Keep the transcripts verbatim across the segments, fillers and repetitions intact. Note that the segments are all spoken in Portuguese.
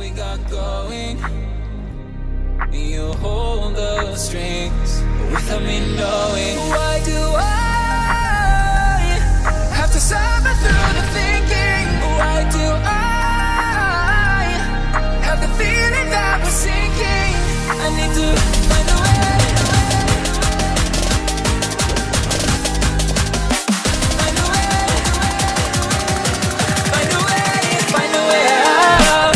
we got going. You hold the strings without me knowing. Why do I have to suffer through the thinking? Why do I have the feeling that we're sinking? I need to find a way. Find a way. Find a way. Find a way out.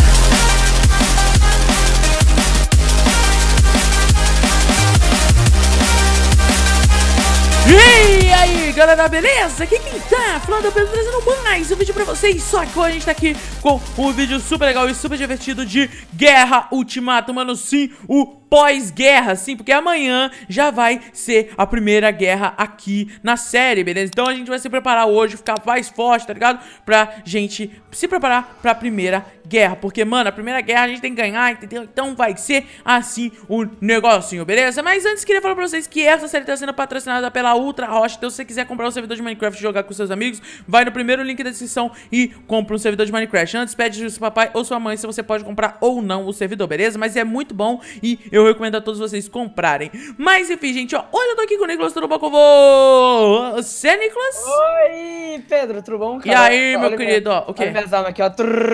E aí galera, beleza? Aqui quem tá falando é o Pedro, trazendo mais um vídeo pra vocês. Só que hoje a gente tá aqui com um vídeo super legal e super divertido de Guerra Ultimato, mano. Sim, o pós-guerra, sim, porque amanhã já vai ser a primeira guerra aqui na série, beleza? Então a gente vai se preparar hoje, ficar mais forte, tá ligado? Pra gente se preparar pra primeira guerra, porque, mano, a primeira guerra a gente tem que ganhar, entendeu? Então vai ser assim o negocinho, beleza? Mas antes queria falar pra vocês que essa série tá sendo patrocinada pela Ultra Rocha. Então se você quiser comprar um servidor de Minecraft e jogar com seus amigos, vai no primeiro link da descrição e compra um servidor de Minecraft. Antes pede do seu papai ou sua mãe se você pode comprar ou não o servidor, beleza? Mas é muito bom e eu recomendo a todos vocês comprarem. Mas enfim, gente, ó, hoje eu tô aqui com o Nicolas, tudo bom com você, é Nicolas? Oi, Pedro, tudo bom, cara? E aí, meu olha querido, minha, ó, o quê? Olha minhas armas aqui, ó.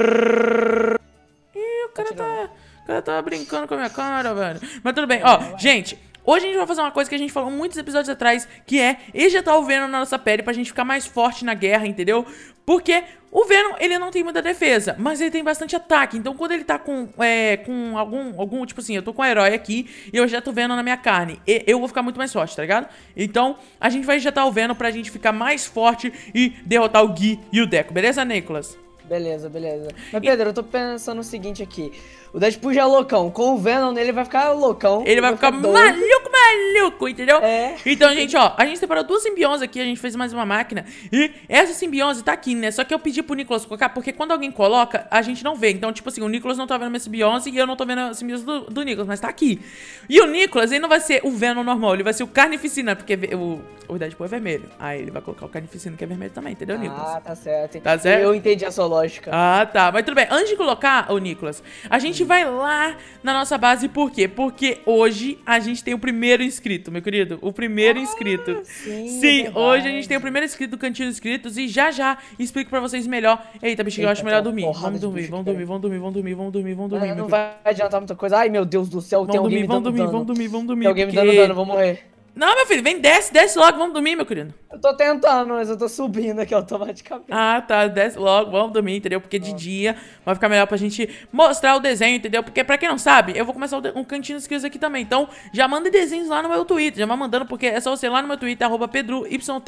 Ih, o cara tá, o cara tá brincando com a minha cara, velho. Mas tudo bem, ó, gente, hoje a gente vai fazer uma coisa que a gente falou muitos episódios atrás, que é injetar o Venom na nossa pele pra gente ficar mais forte na guerra, entendeu? Porque o Venom, ele não tem muita defesa, mas ele tem bastante ataque. Então quando ele tá com, é, com algum, algum, tipo assim, eu tô com um herói aqui e eu injeto o Venom na minha carne, e eu vou ficar muito mais forte, tá ligado? Então a gente vai injetar o Venom pra gente ficar mais forte e derrotar o Gui e o Deco, beleza, Nicolas? Beleza, beleza. Mas, Pedro, eu tô pensando o seguinte aqui. O Deadpool já é loucão. Com o Venom nele, ele vai ficar loucão. Ele vai ficar doido. maluco, maluco, entendeu? É. Então, gente, ó, a gente separou duas simbionses aqui, a gente fez mais uma máquina. E essa simbiose tá aqui, né? Só que eu pedi pro Nicolas colocar, porque quando alguém coloca, a gente não vê. Então, tipo assim, o Nicolas não tá vendo a minha simbiose e eu não tô vendo a simbiose do, do Nicolas, mas tá aqui. E o Nicolas, ele não vai ser o Venom normal, ele vai ser o Carnificina, porque o, o Deadpool é vermelho. Aí ele vai colocar o Carnificina, que é vermelho também, entendeu, Nicolas? Ah, tá certo. Tá certo? Eu entendi a sua lógica. Ah, tá. Mas tudo bem. Antes de colocar, ô Nicolas, a gente vai lá na nossa base. Por quê? Porque hoje a gente tem o primeiro inscrito, meu querido. O primeiro ah, inscrito. Sim, sim é hoje a gente tem o primeiro inscrito do Cantinho dos Inscritos. E já já explico pra vocês melhor. Eita, bichinho, eu acho melhor dormir. Vamos dormir, vamos dormir, vamos dormir, vamos dormir, vamos dormir, vamos dormir. Não, não vai adiantar muita coisa. Ai, meu Deus do céu, Vamos tem alguém dormir, me vamos dando dormir, dano. vamos dormir, vamos dormir. Tem alguém me porque... dando dano, vou morrer. Não, meu filho, vem, desce, desce logo, vamos dormir, meu querido. Eu tô tentando, mas eu tô subindo aqui automaticamente. Ah, tá, desce logo, vamos dormir, entendeu? Porque de dia vai ficar melhor pra gente mostrar o desenho, entendeu? Porque pra quem não sabe, eu vou começar um cantinho dos inscritos aqui também. Então, já manda desenhos lá no meu Twitter, já vai mandando, porque é só você ir lá no meu Twitter, arroba pedroyt,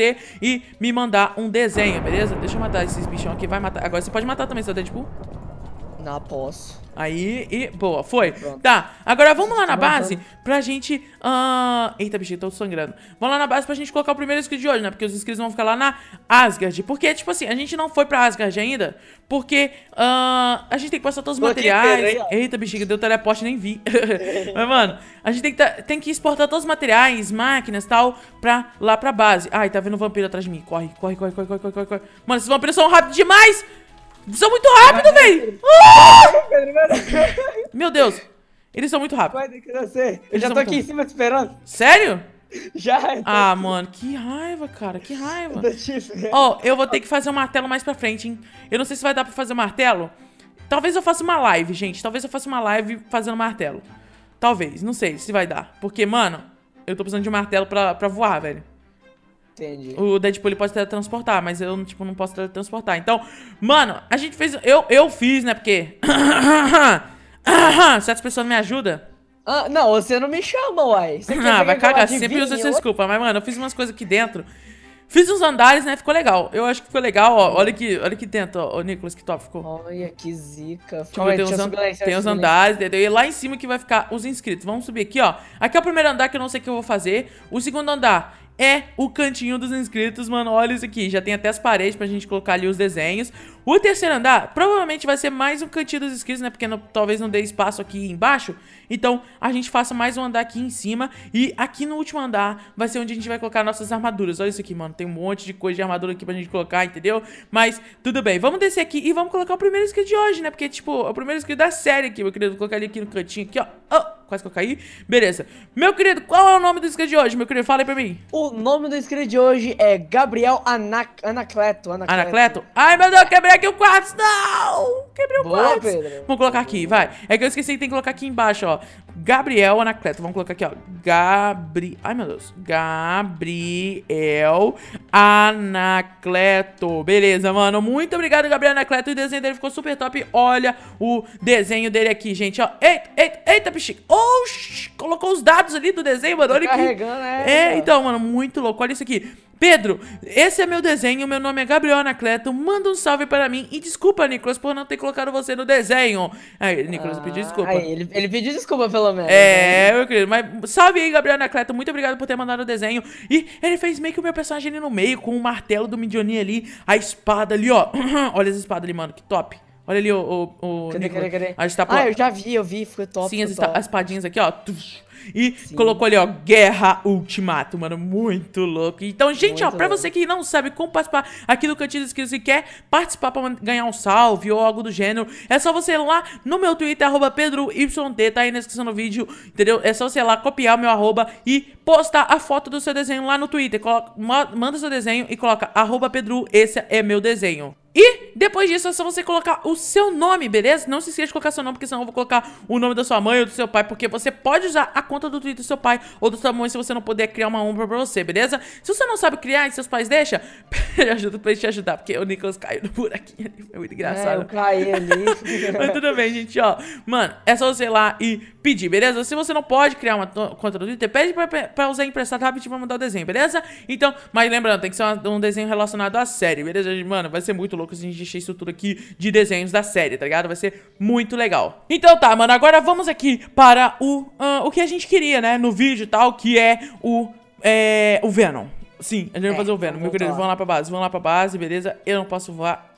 e me mandar um desenho, beleza? Deixa eu matar esses bichão aqui, vai matar. Agora você pode matar também, seu Deadpool? Não posso. Aí, e boa, foi. Pronto. Tá, agora vamos lá na Tá base matando. pra gente... Uh... Eita, bichinho, tô sangrando. Vamos lá na base pra gente colocar o primeiro inscrito de hoje, né? Porque os inscritos vão ficar lá na Asgard. Porque, tipo assim, a gente não foi pra Asgard ainda. Porque uh... a gente tem que passar todos os Tô aqui, materiais. Pedro, aí, ó. Eita, bichinho, deu teleporte, nem vi. Mas, mano, a gente tem que, tá... tem que exportar todos os materiais, máquinas e tal, pra lá pra base. Ai, tá vendo um vampiro atrás de mim. Corre, corre, corre, corre, corre, corre, corre. Mano, esses vampiros são rápidos demais! São muito rápidos, velho! Meu Deus, eles são muito rápidos. Vai ter que nascer. Eu Eles já são tô muito aqui em cima te esperando. Sério? Já. eu tô Ah, aqui. mano, que raiva, cara, que raiva. Eu tô te esperando. Ó, eu vou ter que fazer um martelo mais pra frente, hein. Eu não sei se vai dar pra fazer um martelo. Talvez eu faça uma live, gente. Talvez eu faça uma live fazendo martelo. Talvez, não sei se vai dar. Porque, mano, eu tô precisando de um martelo pra, pra voar, velho. Entendi. O Deadpool ele pode teletransportar, mas eu, tipo, não posso teletransportar. Então, mano, a gente fez... Eu, eu fiz, né, porque... certas pessoas me ajudam. Ah, não, você não me chama, uai. Você quer Ah, que vai eu cagar, adivinhe? sempre usa essa Eu- desculpa. Mas, mano, eu fiz umas coisas aqui dentro. Fiz uns andares, né, ficou legal. Eu acho que ficou legal, ó. Olha aqui, olha aqui dentro, ó, o Nicolas, que top ficou. Olha que zica. Tipo, tem os, an tem os andares, entendeu? E lá em cima que vai ficar os inscritos. Vamos subir aqui, ó. Aqui é o primeiro andar que eu não sei o que eu vou fazer. O segundo andar é o cantinho dos inscritos, mano. Olha isso aqui, já tem até as paredes pra gente colocar ali os desenhos. O terceiro andar provavelmente vai ser mais um cantinho dos inscritos, né? Porque não, talvez não dê espaço aqui embaixo. Então a gente faça mais um andar aqui em cima. E aqui no último andar vai ser onde a gente vai colocar nossas armaduras. Olha isso aqui, mano, tem um monte de coisa de armadura aqui pra gente colocar, entendeu? Mas tudo bem, vamos descer aqui e vamos colocar o primeiro inscrito de hoje, né? Porque, tipo, é o primeiro inscrito da série aqui, meu querido. Vou colocar ele aqui no cantinho, aqui, ó. Oh, quase que eu caí. Beleza. Meu querido, qual é o nome do inscrito de hoje, meu querido? Fala aí pra mim. O nome do inscrito de hoje é Gabriel Anac Anacleto. Anacleto. Anacleto? Ai, meu Deus, quebrei aqui o quartzo. Não! Quebrei o Boa, quartzo. Pedro. Vamos colocar aqui, vai. É que eu esqueci que tem que colocar aqui embaixo, ó. Gabriel Anacleto. Vamos colocar aqui, ó. Gabri... Ai, meu Deus. Gabriel Anacleto. Beleza, mano. Muito obrigado, Gabriel Anacleto. O desenho dele ficou super top. Olha o desenho dele aqui, gente, ó. Eita, eita, eita, bexiga. Oxi, colocou os dados ali do desenho, mano. Olha aqui. Carregando, né? É, então, mano, muito louco. Olha isso aqui. Pedro, esse é meu desenho, meu nome é Gabriel Anacleto, manda um salve para mim e desculpa, Nicolas, por não ter colocado você no desenho. Aí, Nicolas, Ah, pediu desculpa. Aí, ele, ele pediu desculpa pelo menos. É, meu querido, mas salve aí, Gabriel Anacleto, muito obrigado por ter mandado o desenho. E ele fez meio que o meu personagem ali no meio, com o martelo do Midioninho ali, a espada ali, ó. Olha essa espada ali, mano, que top. Olha ali o... o, o Cadê, Nicolas. cadê, cadê? A gente tá Ah, eu já vi, eu vi, ficou top. Sim, as, ficou top. as espadinhas aqui, ó. E Sim. colocou ali, ó, Guerra Ultimato, mano, muito louco. Então, gente, Muito ó, pra louco. você que não sabe como participar aqui do Cantinho dos Inscritos e quer participar pra ganhar um salve ou algo do gênero, é só você ir lá no meu Twitter, arroba PedroYT, tá aí na descrição do vídeo, entendeu? É só você ir lá, copiar o meu arroba e postar a foto do seu desenho lá no Twitter. Coloca, manda seu desenho e coloca arroba Pedro, esse é meu desenho. E depois disso é só você colocar o seu nome, beleza? Não se esqueça de colocar seu nome, porque senão eu vou colocar o nome da sua mãe ou do seu pai, porque você pode usar a conta do Twitter do seu pai ou da sua mãe se você não puder criar uma ombra pra você, beleza? Se você não sabe criar e seus pais deixam, ajuda pra ele te ajudar, porque o Nicolas caiu no buraquinho ali, foi muito engraçado. É, eu caí ali. Mas tudo bem, gente, ó. Mano, é só você ir lá e pedir, beleza? Se você não pode criar uma conta do Twitter, pede pra, pra usar emprestado rapidinho pra mandar o desenho, beleza? Então, mas lembrando, tem que ser um desenho relacionado à série, beleza? Mano, vai ser muito louco se a gente encher isso tudo aqui de desenhos da série, tá ligado? Vai ser muito legal. Então tá, mano, agora vamos aqui para o, uh, o que a gente queria, né, no vídeo e tal, que é o, é, o Venom. Sim, a gente vai É, fazer o Venom, meu querido, vamos lá pra base, vamos lá pra base, beleza? Eu não posso voar,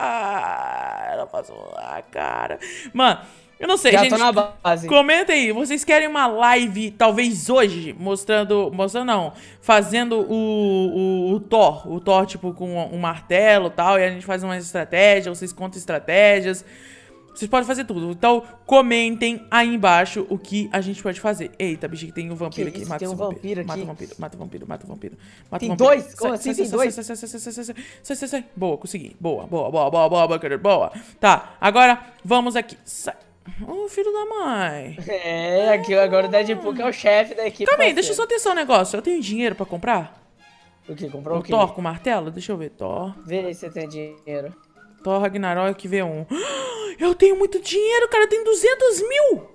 ah, eu não posso voar, cara. Mano, eu não sei, Já gente, tô na base. comenta aí, vocês querem uma live, talvez hoje, mostrando, mostrando não, fazendo o, o, o Thor, o Thor tipo com um martelo e tal, e a gente faz umas estratégias, vocês contam estratégias, vocês podem fazer tudo, então comentem aí embaixo o que a gente pode fazer. Eita, bicho, que tem um vampiro Que aqui, isso, mata tem esse um vampiro, vampiro mata o aqui. vampiro, mata o vampiro, mata o vampiro, mata Tem o vampiro. dois? Como assim tem sai, dois? sai, sai, sai, sai, sai, sai, sai, sai, sai, boa, consegui, boa, boa, boa, boa, boa, boa, querido, boa. Tá, agora vamos aqui, sai. Ô, filho da mãe. É, aqui agora o Deadpool que é o chefe da equipe. Calma aí, deixa eu parceiro. só testar um negócio. Eu tenho dinheiro pra comprar? O que? Comprou O o quê? Thor com martelo? Deixa eu ver. Thor. Vê aí se você tem dinheiro. Thor Ragnarok V um. Eu tenho muito dinheiro, cara. Eu tenho duzentos mil.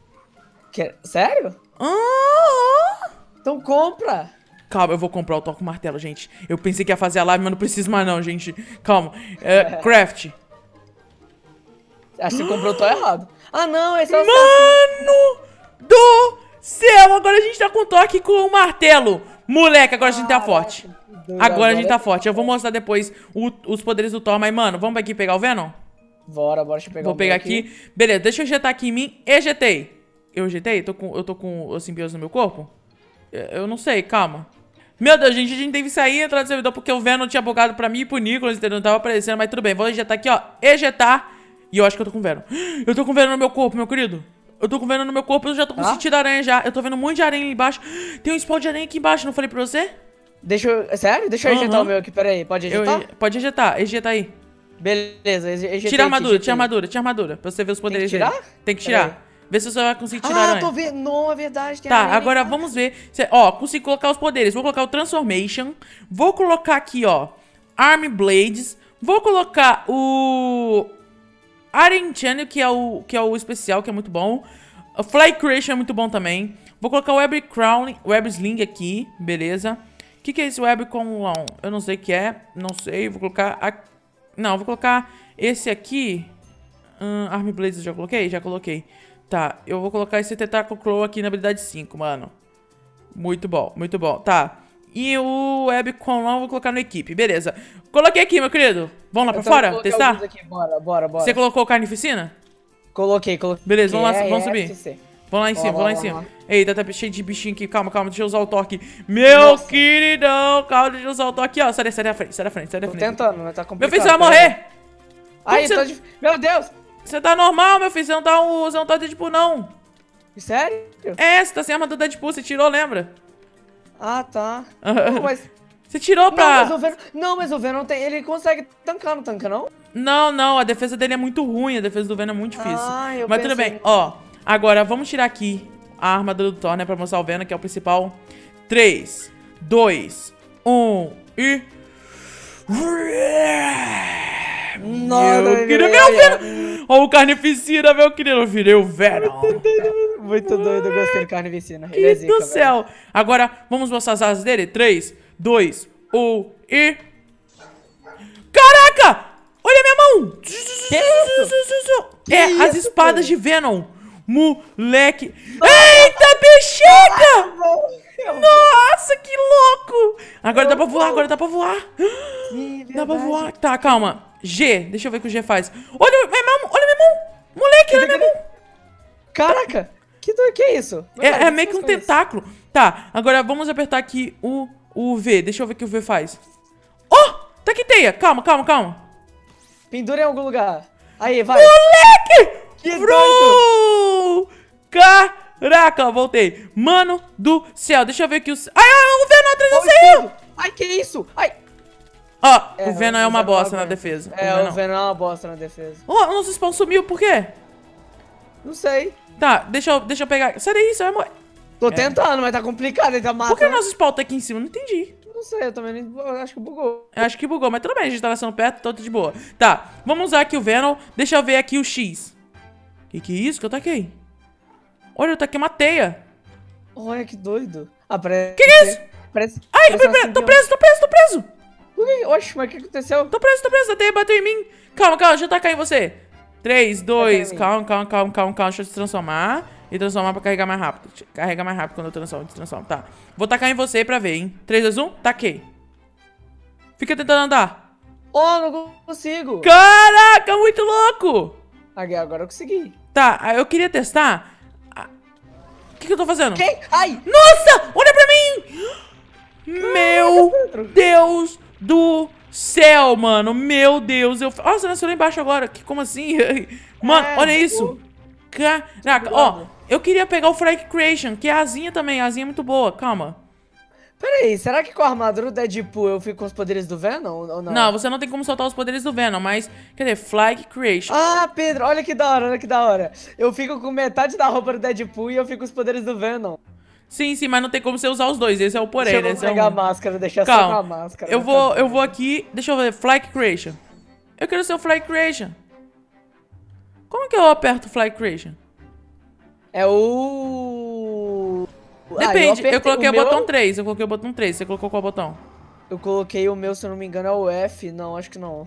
Quer... Sério? Ah! Então compra. Calma, eu vou comprar o Thor com martelo, gente. Eu pensei que ia fazer a live, mas não preciso mais não, gente. Calma. É, craft. Acho que você comprou o Thor errado. Ah, não, esse é o Mano do céu. Agora a gente tá com o Thor aqui com o martelo. Moleque, agora a gente tá forte. Agora a gente tá forte. Eu vou mostrar depois o, os poderes do Thor. Mas, mano, vamos aqui pegar o Venom? Bora, bora, deixa eu pegar Vou o pegar meu aqui. Beleza, deixa eu ejetar aqui em mim. Ejetei. Eu ejetei? Tô com, eu tô com o simbiose no meu corpo? Eu, eu não sei, calma. Meu Deus, gente, a gente teve que sair e entrar no servidor porque o Venom tinha bugado pra mim e pro Nicolas, entendeu? Não tava aparecendo, mas tudo bem. Vou ejetar aqui, ó. Ejetar. E eu acho que eu tô com Venom. Eu tô com Venom no meu corpo, meu querido. Eu tô com Venom no meu corpo, eu já tô com Ah? sentido aranha já. Eu tô vendo um monte de aranha ali embaixo. Tem um spawn de aranha aqui embaixo, não falei pra você? Deixa eu... Sério? Deixa eu Uhum. ejetar o meu aqui, peraí. Pode Eu, ejetar? pode ejetar, ejeta aí. Beleza, eje- ejetei. Tira a aqui, armadura, ejetei. tira a armadura, tira a armadura. Pra você ver os poderes tirar? dele. Tem que tirar. Peraí. Vê se você vai conseguir tirar a Ah, aranha. tô vendo. Não, é verdade. Tem Tá, aranha agora embaixo. vamos ver. Cê- ó, consigo colocar os poderes. Vou colocar o Transformation. Vou colocar aqui, ó, Arm Blades. Vou colocar o Iron Channel, que é o que é o especial, que é muito bom. O Fly Creation é muito bom também. Vou colocar o Web Crown, Web Sling aqui, beleza. O que, que é esse Web Crown? Eu não sei o que é, não sei. Vou colocar aqui. Não, vou colocar esse aqui. Hum, Arm Blades eu já coloquei? Já coloquei. Tá, eu vou colocar esse Tentacle Claw aqui na habilidade cinco, mano. Muito bom, muito bom. Tá. E o Webcom lá eu vou colocar no equipe. Beleza. Coloquei aqui, meu querido. Vamos lá pra Então, fora? eu coloquei Testar? alguns aqui. Bora, bora, bora. Você colocou carnificina? Coloquei, coloquei. Beleza, vamos lá, É, vamos é, subir. F C. Vamos lá em Vamos cima, lá, vamos lá em vamos cima. lá. Eita, tá cheio de bichinho aqui. Calma, calma, deixa eu usar o toque. Meu Nossa. queridão, calma, deixa eu usar o toque, ó. Sai, sai da frente, sai da frente, sai da Tô frente. tentando, mas tá Meu complicado. filho, você vai pera morrer. aí. Ai, Como tá você- dif... Meu Deus! Você tá normal, meu filho. Você não tá, um, você não tá Deadpool, não. Sério? É, você tá sem armadura Deadpool, você tirou, lembra? Ah, tá. Não, mas... Você tirou Não, pra... mas o Venom... Não, mas o Venom tem... Ele consegue tancar, não tanca, não? Não, não, a defesa dele é muito ruim. A defesa do Venom é muito difícil. Ah, eu Mas tudo pensei- bem, ó. Agora, vamos tirar aqui a armadura do Thor, né? Pra mostrar o Venom, que é o principal. três, dois, um e... Nossa, Meu querido, meu Venom! Ó o Carnificina, meu querido. Eu virei o Venom. Muito doido, eu gostei do Carnificina. Ele é Que zica, do velho. céu. Agora, vamos mostrar as asas dele. três, dois, um e... Caraca! Olha minha mão! Que isso? É, Que as isso, espadas cara? de Venom. Moleque. Eita, bexiga! Nossa, que louco! Agora dá pra voar, agora dá pra voar. Sim, Dá pra verdade. voar. Tá, calma. G, deixa eu ver o que o G faz. Olha minha mão, olha minha mão. Moleque, olha minha mão. Caraca! Que, do... que é isso? É, Cara, é que meio que um essas coisas? tentáculo. Tá, agora vamos apertar aqui o, o V. Deixa eu ver o que o V faz. Oh, tá aqui teia. Calma, calma, calma. Pendura em algum lugar. Aí, vai. Moleque! Que Bro! Caraca, voltei. Mano do céu, deixa eu ver aqui o... Ai, ai, o Venom atrás de Olha o você. escudo. Ai, que isso? Ai. Ó, É, o Venom é o uma Venom bosta na aguenta. defesa. É, o o Venom. Venom é uma bosta na defesa. Ó, o nosso spawn sumiu, por quê? Não sei. Tá, deixa eu, deixa eu pegar... Sai daí, você vai morrer. Tô tentando, mas tá complicado. Ele tá Por que o matando. nosso spawn tá aqui em cima? Não entendi. Não sei, eu também nem... eu acho que bugou. Eu acho que bugou, mas tudo bem, a gente tá nascendo perto, então tá de boa. Tá, vamos usar aqui o Venom. Deixa eu ver aqui o X. Que que é isso que eu taquei? Olha, eu taquei uma teia. Olha que doido. Ah, parece... Que que é isso? Parece... Ai, parece uma tô simbionte. preso, tô preso, tô preso. Por que- Oxe, mas o que aconteceu? Tô preso, tô preso, a teia bateu em mim. Calma, calma, deixa eu tacar em você. três, dois, em mim. calma, calma, calma, calma, calma. Deixa eu te transformar. E transformar pra carregar mais rápido. Carrega mais rápido quando eu transformo, te transformo. Tá. Vou tacar em você pra ver, hein. três, dois, um, taquei. Fica tentando andar. Oh, não consigo. Caraca, muito louco. Aqui, agora eu consegui. Tá, aí eu queria testar. Ah, o que, que eu tô fazendo? Quem? Ai! Nossa, olha pra mim. Meu Pedro. Deus do céu, mano. Meu Deus. Eu... Nossa, nasceu lá embaixo agora. Que, como assim? Mano, É, olha bugou. isso. Caraca, ó. Eu queria pegar o Flag Creation, que é a asinha também. A asinha é muito boa. Calma. Pera aí, será que com a armadura do Deadpool eu fico com os poderes do Venom ou não? Não, você não tem como soltar os poderes do Venom, mas... Quer dizer, Flag Creation. Ah, Pedro, olha que da hora, olha que da hora. Eu fico com metade da roupa do Deadpool e eu fico com os poderes do Venom. Sim, sim, mas não tem como você usar os dois. Esse é o porém, Deixa né? eu Esse é pegar um- a máscara, deixar só com a Calma, máscara. eu vai vou, ficar eu bom. vou aqui, deixa eu ver, Flag Creation. Eu quero ser o Flag Creation. Como que eu aperto o Flag Creation? É o... Ah, Depende, eu, apertei- coloquei o, meu- botão três, eu coloquei o botão três, você colocou qual botão? Eu coloquei o meu, se eu não me engano, é o F. Não, acho que não.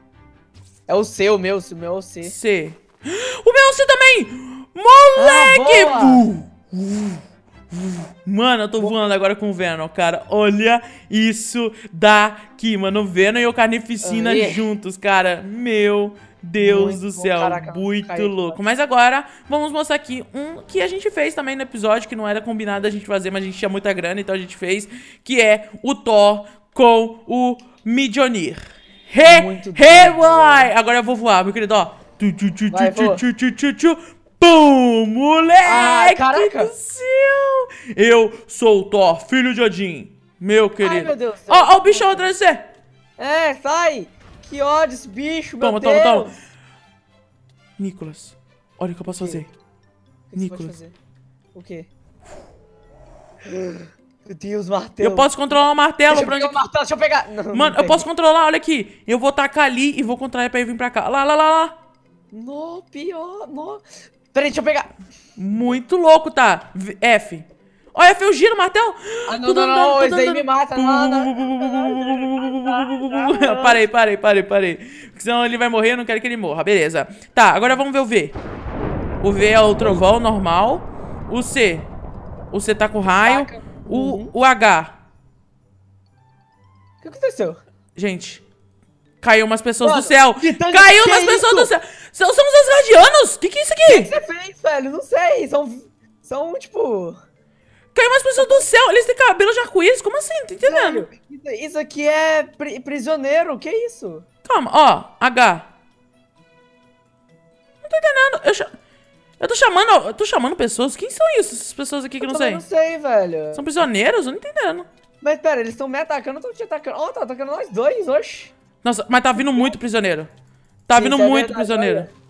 É o C, o meu, o meu é o C. C. O meu C também! Moleque! Ah, boa! Uh, uh, uh. Mano, eu tô voando agora com o Venom, cara. Olha isso daqui, mano. O Venom e o Carnificina Aí. juntos, cara. Meu Deus Muito do bom, céu, caraca, muito caiu aqui, louco. ó. Mas agora, vamos mostrar aqui um que a gente fez também no episódio, que não era combinado a gente fazer, mas a gente tinha muita grana, então a gente fez, que é o Thor com o Mjolnir. He, Muito he, doido. boy! Agora eu vou voar, meu querido, ó. Tu, tu, tu, Vai, tu, voa. tu, tu, tu, tu. Pum, moleque Ah, caraca. do céu! Eu sou o Thor, filho de Odin, meu querido. meu Deus do céu. Ó, ó o bichão atrás de você. É, sai! Que ódio esse bicho, meu Toma, Deus! toma, toma. Nicolas, olha o que eu posso fazer. O que você pode Nicolas. fazer? O quê? Meu Deus, martelo. Eu posso controlar o martelo. Deixa eu pra pegar onde... o martelo, deixa eu pegar. Não, não Mano, eu peguei. posso controlar, olha aqui. Eu vou tacar ali e vou controlar pra ele vir pra cá. Lá, lá, lá, lá. No, pior, no. Peraí, deixa eu pegar. Muito louco, tá? V- F. Ó, F, eu giro o martelo. Ah, não, Tô não, dando não, dano, tô esse daí dando me dano. mata, não, não. Parei, parei, parei, parei. Porque senão ele vai morrer, eu não quero que ele morra. Beleza. Tá, agora vamos ver o V. O V é o trovão normal. O C. O C tá com raio. Taca. O, Uhum. o H. O que aconteceu? Gente, caiu umas pessoas Mano, do céu. Titânia, Caiu que umas é pessoas isso? do céu. São, são os Asgardianos? O que que é isso O que aqui? você fez, velho? Não sei. São, são tipo... Caiu umas pessoas do céu. Eles têm cabelo de arco-íris? Como assim? Não tô entendendo. Velho, isso, isso aqui é pri- prisioneiro. O que é isso? Calma, ó, H. Não tô entendendo. Eu, cha- eu tô chamando. Eu tô chamando pessoas. Quem são isso? Essas pessoas aqui que eu não também sei. não sei, velho. São prisioneiros? Eu não tô entendendo. Mas pera, eles estão me atacando, não estão te atacando. Ó, tá atacando nós dois, oxi. Nossa, mas tá vindo muito prisioneiro. Tá Sim, vindo isso é muito verdade, prisioneiro. olha.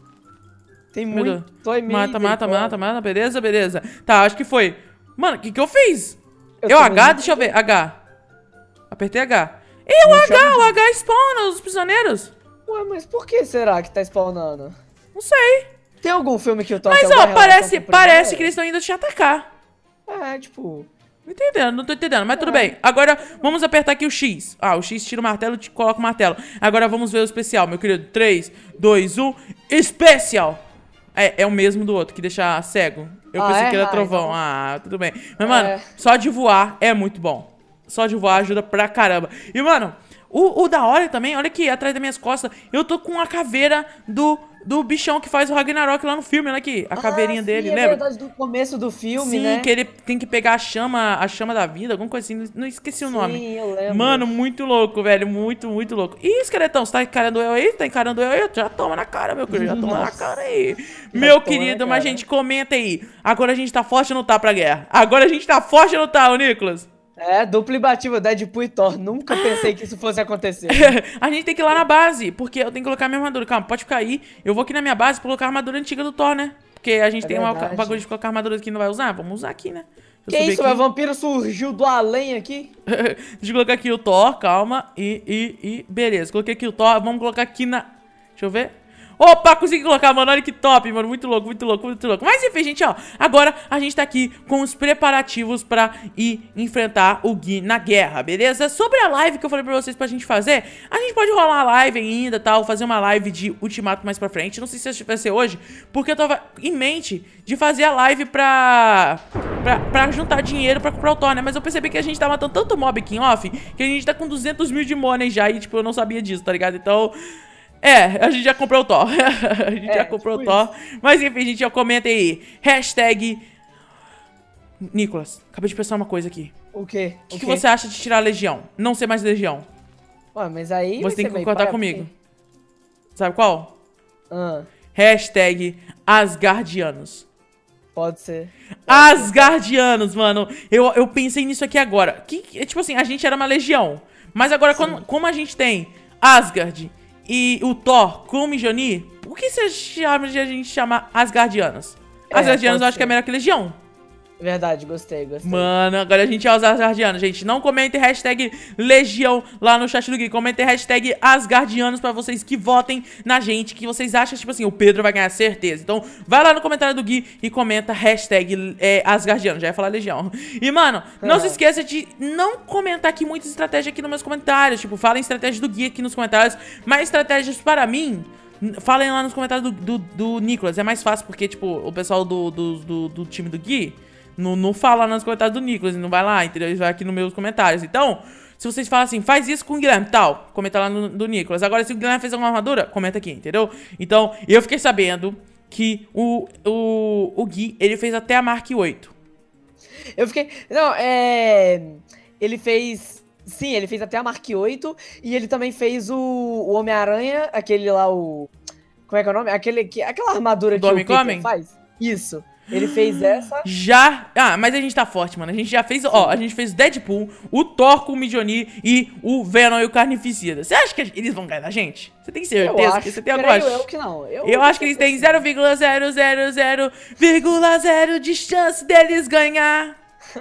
Tem Meu Deus. muito. Tô em mim, Mata, mata, pô. mata, mata. Beleza, beleza. Tá, acho que foi. Mano, o que que eu fiz? Eu Eu, também H, não deixa eu ver. H. Apertei H. Ih, o Não H, chama o H spawna os prisioneiros. Ué, mas por que será que tá spawnando? Não sei. Tem algum filme que o Thor Mas, tem alguma ó, relação parece, com o parece prisioneiro? que eles estão indo te atacar. É, tipo... Não entendendo, não tô entendendo, mas tudo bem. Agora, vamos apertar aqui o X. Ah, o X tira o martelo e te coloca o martelo. Agora vamos ver o especial, meu querido. três, dois, um, especial! É, é o mesmo do outro, que deixa cego. Eu Ah, pensei é? que era Ah, trovão. então- Ah, tudo bem. Mas, mano, É. só de voar é muito bom. Só de voar ajuda pra caramba. E, mano, o, o da hora também, olha aqui, atrás das minhas costas, eu tô com a caveira do, do bichão que faz o Ragnarok lá no filme, olha aqui. A caveirinha ah, dele, sim, é lembra? verdade, do começo do filme, Sim, né? que ele tem que pegar a chama, a chama da vida, alguma coisa assim, não- não esqueci o nome. Sim, eu lembro. Mano, muito louco, velho, muito, muito louco. Ih, esqueletão, você tá encarando eu aí? Tá encarando eu aí? Já toma na cara, meu querido, já toma na Nossa. cara aí. Meu toma querido, na mas cara. gente, comenta aí. Agora a gente tá forte ou não tá pra guerra? Agora a gente tá forte ou não tá, ô Nicolas? É, dupla imbatível, Deadpool e Thor. Nunca pensei que isso fosse acontecer. A gente tem que ir lá na base, porque eu tenho que colocar minha armadura. Calma, pode ficar aí. Eu vou aqui na minha base colocar a armadura antiga do Thor, né? Porque a gente É tem uma- verdade. um bagulho de colocar armadura que não vai usar. Vamos usar aqui, né? Deixa eu Que subir isso, aqui. meu vampiro surgiu do além aqui? Deixa eu colocar aqui o Thor, calma. E, e, e, beleza. Coloquei aqui o Thor. Vamos colocar aqui na... Deixa eu ver. Opa, consegui colocar, mano. Olha que top, mano. Muito louco, muito louco, muito louco. Mas enfim, gente, ó. Agora a gente tá aqui com os preparativos pra ir enfrentar o Gui na guerra, beleza? Sobre a live que eu falei pra vocês pra gente fazer, a gente pode rolar uma live ainda, tal. Fazer uma live de ultimato mais pra frente. Não sei se vai ser hoje, porque eu tava em mente de fazer a live pra... Pra, pra juntar dinheiro pra comprar o Thor, né? Mas eu percebi que a gente tá matando tanto mob aqui em off que a gente tá com duzentos mil de money já e, tipo, eu não sabia disso, tá ligado? Então... É, a gente já comprou o Thor. A gente É, já comprou tipo o Thor. Mas enfim, gente, ó, comenta aí. Hashtag... Nicolas, acabei de pensar uma coisa aqui. O quê? O que, que você acha de tirar a Legião? Não ser mais Legião? Ué, mas aí... vai Você tem ser que meio concordar paia, comigo. porque- Sabe qual? Ah, Hashtag Asgardianos. pode ser. Asgardianos, mano. Eu, eu pensei nisso aqui agora. Que, que- tipo assim, a gente era uma legião. Mas agora, quando, como a gente tem Asgard e o Thor com o Mjolnir, por que você chama de a gente chamar Asgardianos? É, Asgardianos pode eu acho que é ser. melhor que legião. Verdade, gostei, gostei. Mano, agora a gente é os Asgardianos, gente. Não comentem hashtag Legião lá no chat do Gui. Comentem hashtag Asgardianos pra vocês que votem na gente. Que vocês acham, tipo assim, o Pedro vai ganhar certeza. Então, vai lá no comentário do Gui e comenta hashtag é, Asgardianos. Já ia falar Legião. E, mano, não se esqueça de não comentar aqui muita estratégia aqui nos meus comentários. Tipo, falem estratégia do Gui aqui nos comentários. Mais estratégias para mim... Falem lá nos comentários do, do, do Nicolas. É mais fácil porque, tipo, o pessoal do, do, do, do time do Gui não, não fala nos comentários do Nicolas. Não vai lá, entendeu? Ele vai aqui nos meus comentários. Então, se vocês falam assim, faz isso com o Guilherme, tal, comenta lá no do Nicolas. Agora, se o Guilherme fez alguma armadura, comenta aqui, entendeu? Então, eu fiquei sabendo que o, o, o Gui, ele fez até a Mark oito. Eu fiquei... Não, é... Ele fez... Sim, ele fez até a Mark oito e ele também fez o, o Homem-Aranha, aquele lá, o... Como é que é o nome? Aquele, que, aquela armadura Do que o Homem-Come? Peter faz. Isso. Ele fez essa. Já... Ah, mas a gente tá forte, mano. A gente já fez... Ó, a gente fez o Deadpool, o Thor com o Mjolnir e o Venom e o Carnificida. Você acha que eles vão ganhar da gente? Você tem Eu certeza? acho. que você tem Creio alguma... eu que não. Eu, Eu acho que eles têm zero vírgula zero zero zero vírgula zero de chance deles ganhar.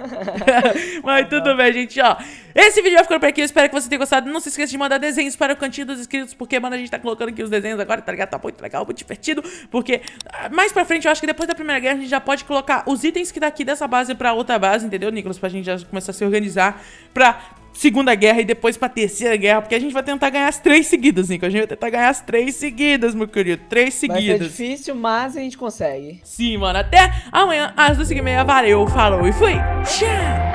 Mas tudo bem, gente, ó. Esse vídeo vai ficando por aqui, eu espero que você tenha gostado. Não se esqueça de mandar desenhos para o cantinho dos inscritos, porque, mano, a gente tá colocando aqui os desenhos agora, tá ligado? Tá muito legal, muito divertido. Porque ah, mais pra frente, eu acho que depois da Primeira Guerra, a gente já pode colocar os itens que daqui dessa base pra outra base, entendeu, Nicolas? Pra gente já começar a se organizar pra Segunda Guerra e depois pra Terceira Guerra, porque a gente vai tentar ganhar as três seguidas, Nico. A gente vai tentar ganhar as três seguidas, meu querido. Três Vai ser seguidas. difícil, mas a gente consegue. Sim, mano. Até amanhã, às duas e meia. Valeu, falou e fui. Tchau!